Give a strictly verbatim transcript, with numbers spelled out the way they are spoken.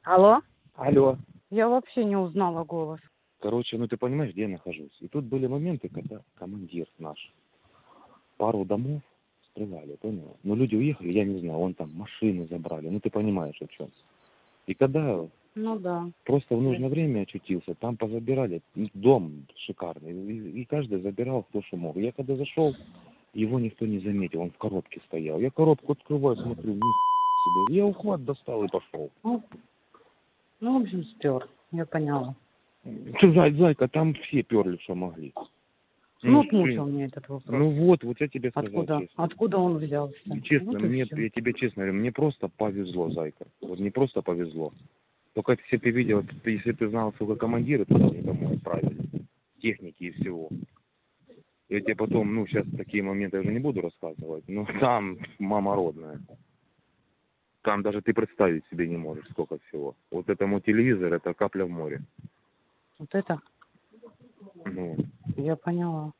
Алло? Алло. Я вообще не узнала голос. Короче, ну ты понимаешь, где я нахожусь. И тут были моменты, когда командир наш пару домов стреляли, понял? Но люди уехали, я не знаю, он там машины забрали, ну ты понимаешь о чем. И когда Ну да. просто в нужное время очутился, там позабирали, дом шикарный, и, и каждый забирал кто что мог. Я когда зашел, его никто не заметил, он в коробке стоял. Я коробку открываю, смотрю, ни себе. Я ухват достал и пошел. Ну, ну в общем, спер. Я поняла. Зай, зайка, там все перли, что могли. Ну, Ну, мучил меня этот вопрос. ну вот, вот я тебе сказал Откуда? честно. Откуда он взялся? Честно, Вот и мне, всё. я тебе честно говорю, мне просто повезло, зайка. Вот не просто повезло. Только если ты видел, ты, если ты знал, сколько командиры туда домой отправили, техники и всего. Я тебе потом, ну, сейчас такие моменты я уже не буду рассказывать, но там мама родная. Там даже ты представить себе не можешь, сколько всего. Вот этому телевизор, это капля в море. Вот это? Ну. Я поняла.